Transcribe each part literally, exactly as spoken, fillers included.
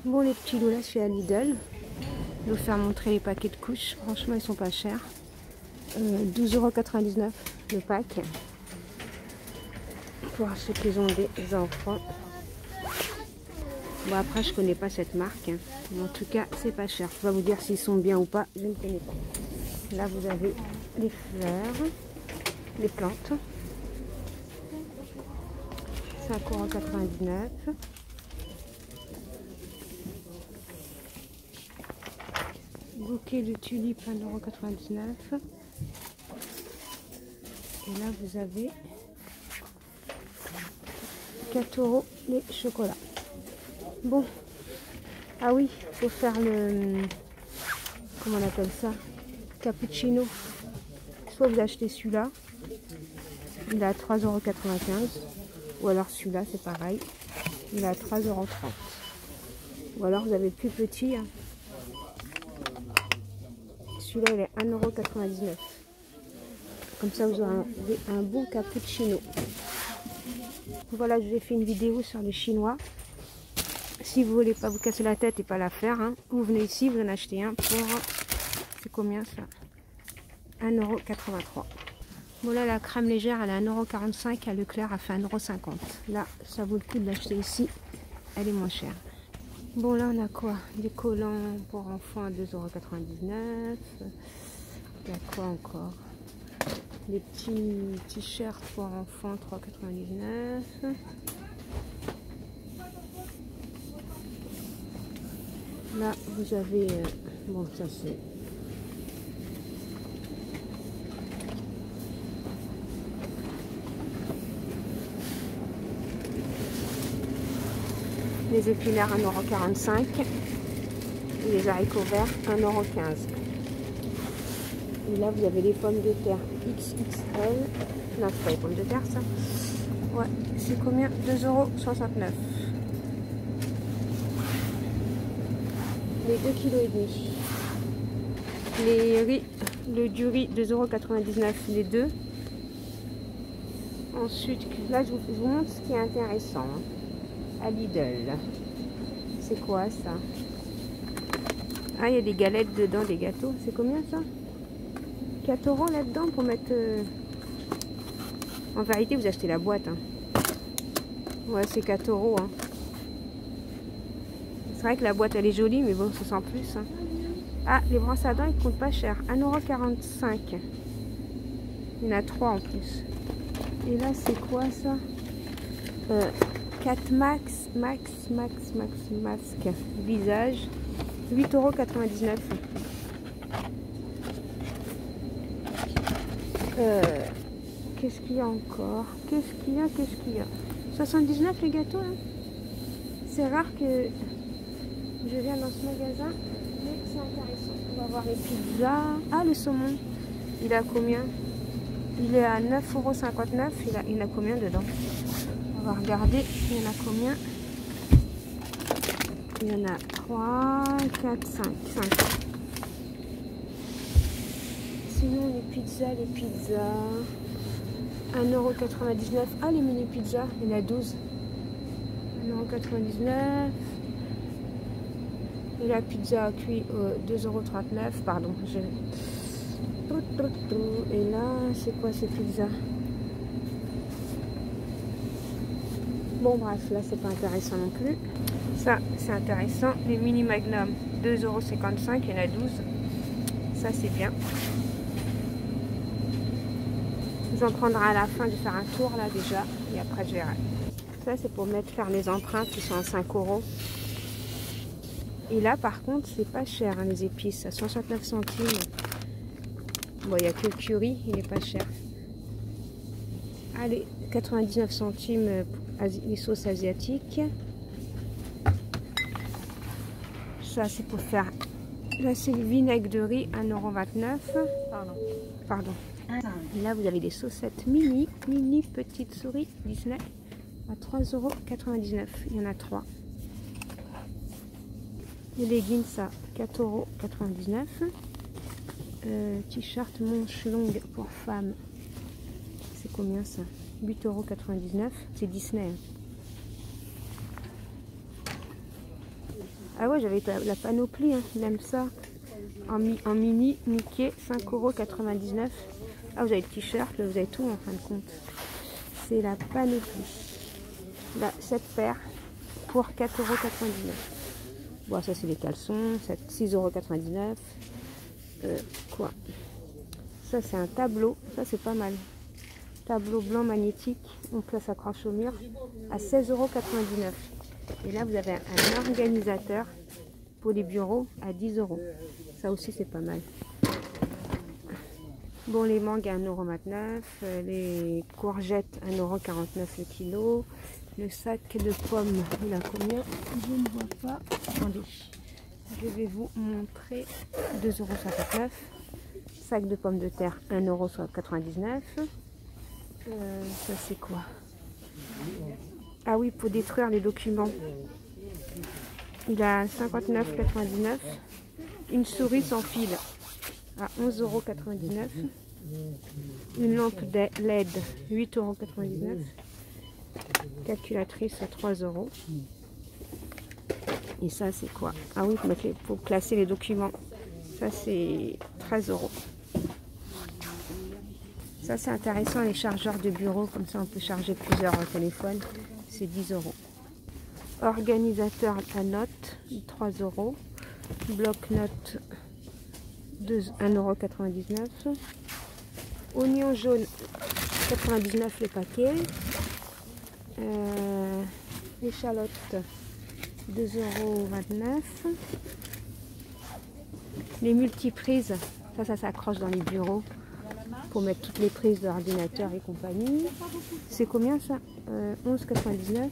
Bon, les petits lots là, je suis à Lidl. Je vais vous faire montrer les paquets de couches. Franchement, ils sont pas chers. Euh, douze euros quatre-vingt-dix-neuf le pack. Pour ceux qui ont des enfants. Bon, après, je connais pas cette marque. Hein. Mais en tout cas, c'est pas cher. Je vais vous dire s'ils sont bien ou pas. Je ne connais pas. Là, vous avez les fleurs, les plantes. cinq euros quatre-vingt-dix-neuf. Bouquet de tulipes un euro quatre-vingt-dix-neuf. Et là vous avez quatre euros les chocolats. Bon, ah oui, il faut faire le, comment on appelle ça, cappuccino. Soit vous achetez celui-là, il est à trois euros quatre-vingt-quinze. Ou alors celui-là c'est pareil, il est à trois euros trente. Ou alors vous avez plus petit, hein. Celui-là il est un euro quatre-vingt-dix-neuf. Comme ça vous aurez un, un bon cappuccino. Voilà, je vous ai fait une vidéo sur les chinois. Si vous voulez pas vous casser la tête et pas la faire, hein, vous venez ici, vous en achetez un pour, c'est combien ça, un euro quatre-vingt-trois. Bon là la crème légère elle est à un euro quarante-cinq, à Leclerc elle fait un euro cinquante. Là ça vaut le coup de l'acheter ici, elle est moins chère. Bon là on a quoi? Des collants pour enfants à deux euros quatre-vingt-dix-neuf. Il y a quoi encore? Des petits t-shirts pour enfants trois euros quatre-vingt-dix-neuf. Là vous avez, euh, bon ça c'est les épinards un euro quarante-cinq et les haricots verts un euro quinze. Et là vous avez les pommes de terre X X L. Non, c'est pas les pommes de terre ça. Ouais, c'est combien? deux euros soixante-neuf. Les deux kilos et demi. Les riz, le du riz deux euros quatre-vingt-dix-neuf les deux. Ensuite, là je vous, je vous montre ce qui est intéressant. Hein. À Lidl. C'est quoi ça? Ah, il y a des galettes dedans, des gâteaux. C'est combien ça? quatre euros là-dedans pour mettre... Euh... En vérité, vous achetez la boîte. Hein. Ouais, c'est quatre euros. Hein. C'est vrai que la boîte, elle est jolie, mais bon, ça sent plus. Hein. Ah, les brosses à dents, ils coûtent pas cher. un euro quarante-cinq. Il y en a trois en plus. Et là, c'est quoi ça? euh, quatre max, max, max, max, masque visage, huit euros quatre-vingt-dix-neuf. Euh, Qu'est-ce qu'il y a encore? Qu'est-ce qu'il y a? Qu'est-ce qu'il y a? soixante-dix-neuf les gâteaux. Hein. C'est rare que je viens dans ce magasin, mais c'est intéressant. On va voir les pizzas. Ah, le saumon, il est à combien? Il est à neuf euros cinquante-neuf. Il a, il a combien dedans? On va regarder, il y en a combien? Il y en a trois, quatre, cinq. cinq. Sinon les pizzas, les pizzas, un euro quatre-vingt-dix-neuf. Ah, les mini pizzas, il y en a douze. un euro quatre-vingt-dix-neuf. Et la pizza cuit euh, deux euros trente-neuf. Pardon. Je... Et là, c'est quoi ces pizzas? Bon bref, là c'est pas intéressant non plus. Ça c'est intéressant. Les mini magnum, deux euros cinquante-cinq, il y en a douze. Ça c'est bien. J'en prendrai à la fin, je vais faire un tour là déjà. Et après je verrai. Ça c'est pour mettre faire les empreintes qui sont à cinq euros. Et là par contre c'est pas cher hein, les épices, à soixante-neuf centimes. Bon, il n'y a que le curry, il n'est pas cher. Allez, quatre-vingt-dix-neuf centimes les sauces asiatiques. Ça c'est pour faire, là c'est le vinaigre de riz, un euro vingt-neuf. Pardon. Pardon. Et là vous avez des saucettes mini, mini petites souris Disney à trois euros quatre-vingt-dix-neuf. Il y en a trois. Les leggings à quatre euros quatre-vingt-dix-neuf. Euh, T-shirt manche longue pour femmes. C'est combien ça? huit euros quatre-vingt-dix-neuf. C'est Disney. Hein. Ah ouais, j'avais la panoplie, hein. Même ça. En, mi en mini, Mickey, cinq euros quatre-vingt-dix-neuf. Ah, vous avez le t-shirt, vous avez tout en fin de compte. C'est la panoplie. Là, cette paire pour quatre euros quatre-vingt-dix-neuf. Bon, ça c'est les caleçons, six euros quatre-vingt-dix-neuf. Euh, quoi? Ça c'est un tableau, ça c'est pas mal. Tableau blanc magnétique, donc là ça accroche au mur à seize euros quatre-vingt-dix-neuf. Et là vous avez un organisateur pour les bureaux à dix euros. Ça aussi c'est pas mal. Bon, les mangues à un euro vingt-neuf, les courgettes un euro quarante-neuf le kilo. Le sac de pommes, il a combien? Je ne vois pas. Attendez, je vais vous montrer. deux euros cinquante-neuf. Sac de pommes de terre un euro quatre-vingt-dix-neuf. Euh, ça c'est quoi? Ah oui, pour détruire les documents. Il a cinquante-neuf quatre-vingt-dix-neuf. Une souris sans fil à onze euros quatre-vingt-dix-neuf. Une lampe L E D huit euros quatre-vingt-dix-neuf. Calculatrice à trois euros. Et ça c'est quoi? Ah oui, pour classer les documents. Ça c'est treize euros. Ça c'est intéressant, les chargeurs de bureau, comme ça on peut charger plusieurs téléphones. C'est dix euros. Organisateur à notes, trois euros. Bloc-notes, un euro quatre-vingt-dix-neuf. Oignon jaune, quatre-vingt-dix-neuf le paquet. Euh, échalotes, deux euros vingt-neuf. Les multiprises, ça, ça s'accroche dans les bureaux pour mettre toutes les prises d'ordinateur et compagnie. C'est combien ça? euh, onze quatre-vingt-dix-neuf.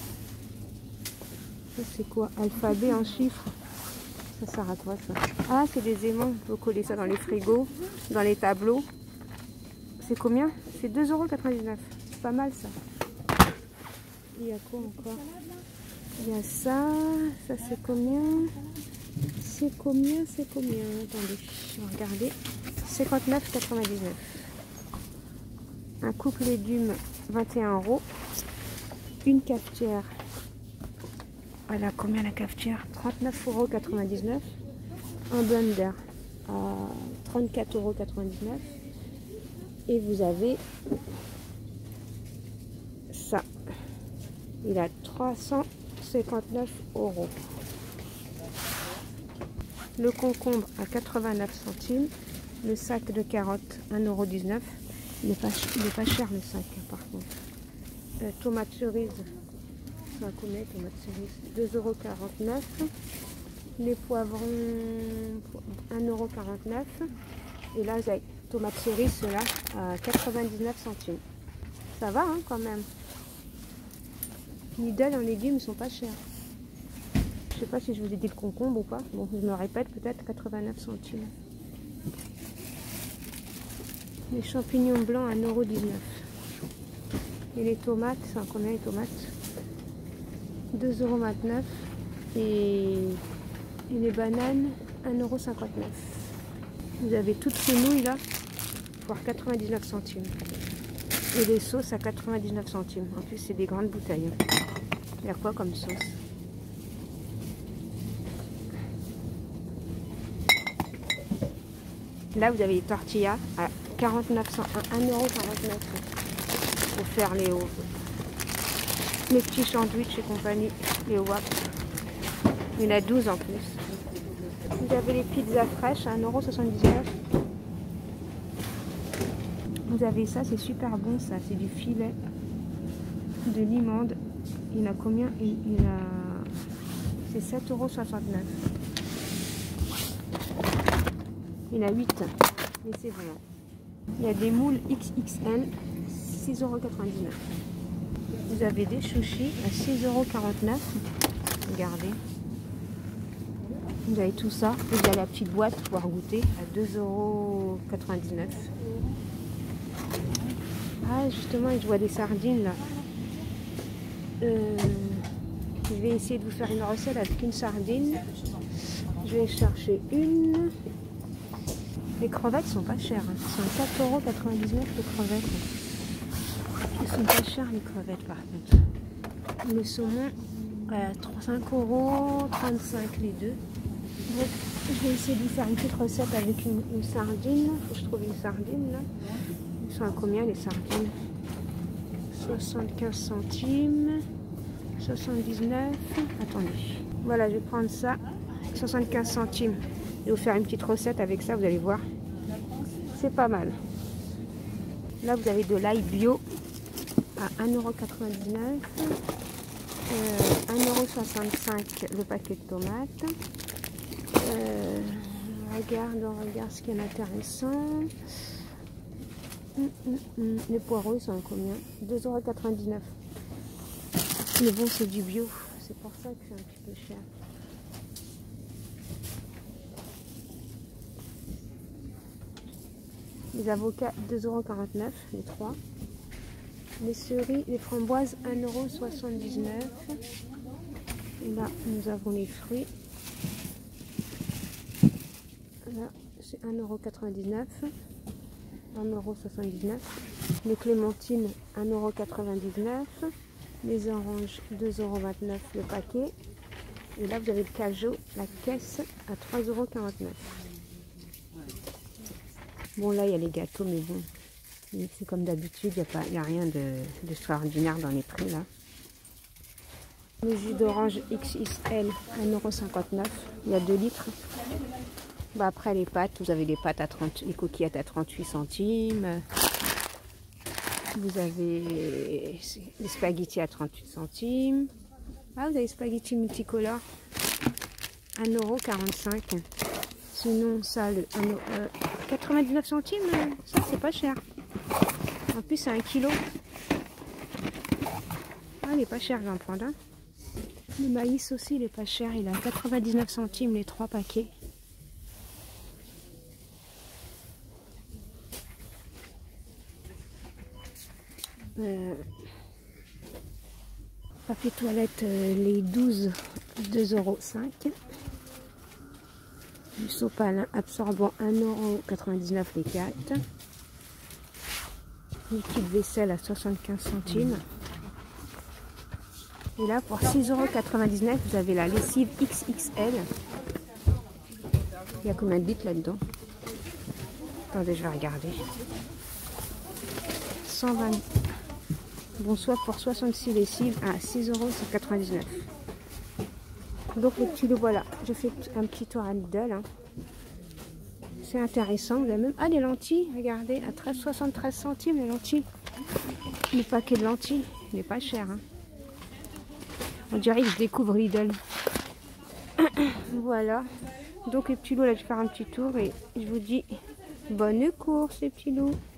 Ça c'est quoi? Alphabet en chiffres. Ça sert à quoi ça? Ah, c'est des aimants. Il faut coller ça dans les frigos, dans les tableaux. C'est combien? C'est deux euros quatre-vingt-dix-neuf. C'est pas mal ça. Il y a quoi encore? Il y a ça. Ça c'est combien? C'est combien? C'est combien? Attendez, je vais regarder. cinquante-neuf quatre-vingt-dix-neuf. Un coupe légumes, vingt et un euros. Une cafetière. Voilà, combien la cafetière? trente-neuf euros quatre-vingt-dix-neuf. Un blender à trente-quatre euros quatre-vingt-dix-neuf. Et vous avez ça. Il a trois cent cinquante-neuf euros. Le concombre à quatre-vingt-neuf centimes. Le sac de carottes un euro dix-neuf. Il n'est pas, pas cher le sac par contre. Euh, tomate cerise. C'est combien tomate cerise? deux euros quarante-neuf. Les poivrons un euro quarante-neuf. Et là vous avez tomate cerise, ceux-là à quatre-vingt-dix-neuf centimes. Ça va hein, quand même. Lidl en légumes, ils sont pas chers. Je sais pas si je vous ai dit le concombre ou pas. Bon, je me répète, peut-être quatre-vingt-neuf centimes. Les champignons blancs un euro dix-neuf. Et les tomates, c'est combien les tomates? deux euros vingt-neuf. Et, et les bananes un euro cinquante-neuf. Vous avez toutes ces nouilles là pour quatre-vingt-dix-neuf centimes. Et les sauces à quatre-vingt-dix-neuf centimes. En plus, c'est des grandes bouteilles. Il y a quoi comme sauce? Là, vous avez les tortillas à quarante-neuf centimes, un euro quarante-neuf pour faire les, les petits sandwichs et compagnie, les wraps. Il y en a douze en plus. Vous avez les pizzas fraîches à un euro soixante-dix-neuf. Vous avez ça, c'est super bon ça, c'est du filet de limande. Il a combien? Il, il a... C'est sept euros soixante-neuf. Il a huit, mais c'est bon. Il y a des moules X X L, six euros quatre-vingt-dix-neuf. Vous avez des sushis à six euros quarante-neuf. Regardez. Vous avez tout ça. Vous avez la petite boîte pour pouvoir goûter à deux euros quatre-vingt-dix-neuf. Ah, justement, je vois des sardines là. Euh, je vais essayer de vous faire une recette avec une sardine. Je vais chercher une. Les crevettes sont pas chères. Hein. Ils sont quatre euros quatre-vingt-dix-neuf les crevettes. Ils sont pas chers les crevettes par contre. Le saumon, Euh, cinq euros trente-cinq les deux. Donc, je vais essayer de faire une petite recette avec une, une sardine. Faut que je trouve une sardine là. Ils sont à combien les sardines? soixante-quinze centimes. soixante-dix-neuf. Attendez. Voilà, je vais prendre ça. soixante-quinze centimes. Je vais vous faire une petite recette avec ça, vous allez voir. C'est pas mal. Là, vous avez de l'ail bio à un euro quatre-vingt-dix-neuf. Euh, un euro soixante-cinq le paquet de tomates. Euh, on regarde, on regarde ce qui est intéressant. Hum, hum, hum. Les poireaux, ils sont à combien? deux euros quatre-vingt-dix-neuf. Mais bon, c'est du bio. C'est pour ça que c'est un petit peu cher. Les avocats, deux euros quarante-neuf, les trois. Les cerises, les framboises, un euro soixante-dix-neuf. Et là, nous avons les fruits. Là, c'est un euro quatre-vingt-dix-neuf. un euro soixante-dix-neuf. Les clémentines, un euro quatre-vingt-dix-neuf. Les oranges, deux euros vingt-neuf le paquet. Et là, vous avez le cajou, la caisse, à trois euros quarante-neuf. Bon, là, il y a les gâteaux, mais bon, c'est comme d'habitude, il n'y a, a rien d'extraordinaire de, dans les prix, là. Le jus d'orange X X L, un euro cinquante-neuf. Il y a deux litres. Bah, après, les pâtes, vous avez les pâtes à trente, les coquillettes à trente-huit centimes. Vous avez les spaghettis à trente-huit centimes. Ah, vous avez les spaghettis multicolores, un euro quarante-cinq. Sinon, ça, le euh, quatre-vingt-dix-neuf centimes, ça, c'est pas cher. En plus, c'est un kilo. Ah, il est pas cher, je vais en prendre un. Le maïs aussi, il est pas cher. Il est à quatre-vingt-dix-neuf centimes, les trois paquets. Euh, papier toilette, euh, les douze, deux euros cinq. Du sopalin absorbant, un euro quatre-vingt-dix-neuf les quatre. Liquide vaisselle à soixante-quinze centimes. Et là, pour six euros quatre-vingt-dix-neuf, vous avez la lessive X X L. Il y a combien de litres là-dedans? Attendez, je vais regarder. cent vingt. Bon, soit pour soixante-six lessives à six euros quatre-vingt-dix-neuf. Donc les petits lots, voilà, je fais un petit tour à Lidl. Hein. C'est intéressant, vous avez même... Ah, les lentilles, regardez, à treize soixante-treize centimes les lentilles. Le paquet de lentilles, il n'est pas cher. Hein. On dirait que je découvre Lidl. Voilà, donc les petits lots, là je vais faire un petit tour et je vous dis bonne course les petits lots.